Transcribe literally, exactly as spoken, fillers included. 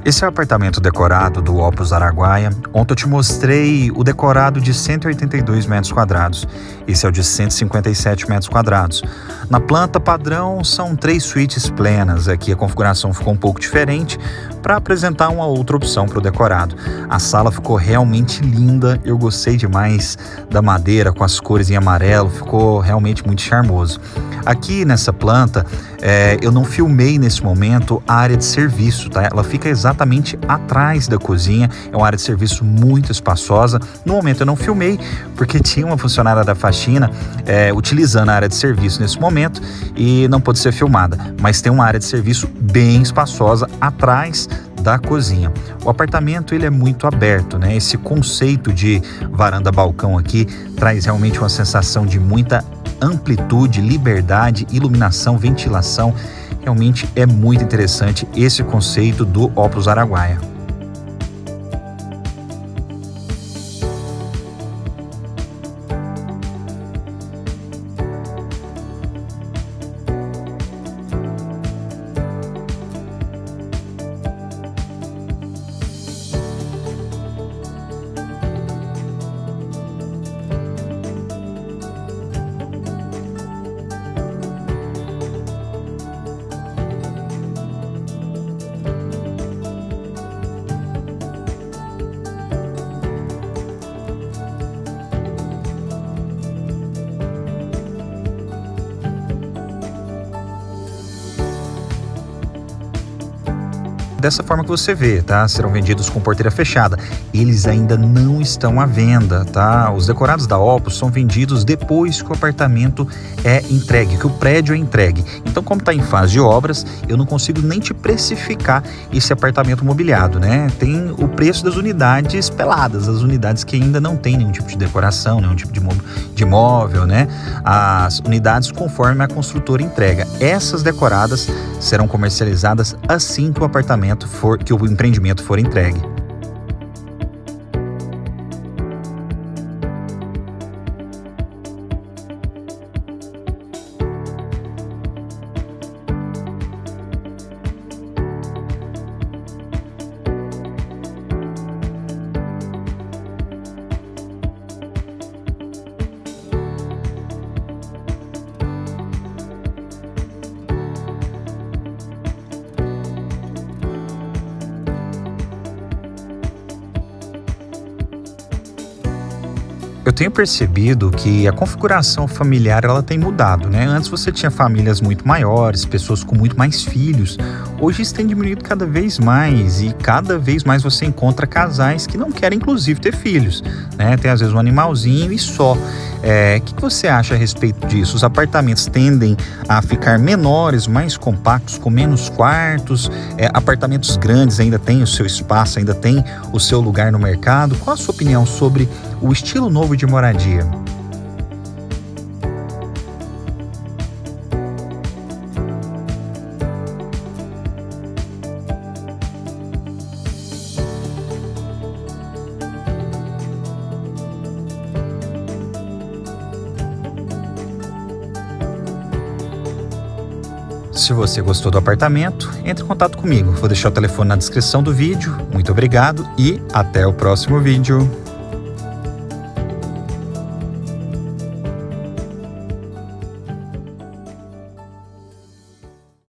Esse é o apartamento decorado do Opus Araguaia. Ontem eu te mostrei o decorado de cento e oitenta e dois metros quadrados. Esse é o de cento e cinquenta e sete metros quadrados. Na planta padrão são três suítes plenas. Aqui a configuração ficou um pouco diferente para apresentar uma outra opção para o decorado. A sala ficou realmente linda. Eu gostei demais da madeira com as cores em amarelo. Ficou realmente muito charmoso. Aqui nessa planta, é, eu não filmei nesse momento a área de serviço, tá? Ela fica exatamente atrás da cozinha, é uma área de serviço muito espaçosa. No momento eu não filmei, porque tinha uma funcionária da faxina é, utilizando a área de serviço nesse momento e não pôde ser filmada. Mas tem uma área de serviço bem espaçosa atrás da cozinha. O apartamento ele é muito aberto, né? Esse conceito de varanda-balcão aqui traz realmente uma sensação de muita amplitude, liberdade, iluminação, ventilação. Realmente é muito interessante esse conceito do Opus Araguaia. Dessa forma que você vê, tá? Serão vendidos com porteira fechada. Eles ainda não estão à venda, tá? Os decorados da Opus são vendidos depois que o apartamento é entregue, que o prédio é entregue. Então, como está em fase de obras, eu não consigo nem te precificar esse apartamento mobiliado, né? Tem o preço das unidades peladas, as unidades que ainda não tem nenhum tipo de decoração, nenhum tipo de, de móvel, né? As unidades conforme a construtora entrega. Essas decoradas serão comercializadas assim que o apartamento For, que o empreendimento for entregue. Eu tenho percebido que a configuração familiar ela tem mudado, né? Antes você tinha famílias muito maiores, pessoas com muito mais filhos. Hoje isso tem diminuído cada vez mais e cada vez mais você encontra casais que não querem inclusive ter filhos, né? Tem às vezes um animalzinho e só. É, o que, que você acha a respeito disso? Os apartamentos tendem a ficar menores, mais compactos, com menos quartos? É, apartamentos grandes ainda têm o seu espaço, ainda tem o seu lugar no mercado? Qual a sua opinião sobre o estilo novo de moradia? Se você gostou do apartamento, entre em contato comigo. Vou deixar o telefone na descrição do vídeo. Muito obrigado e até o próximo vídeo.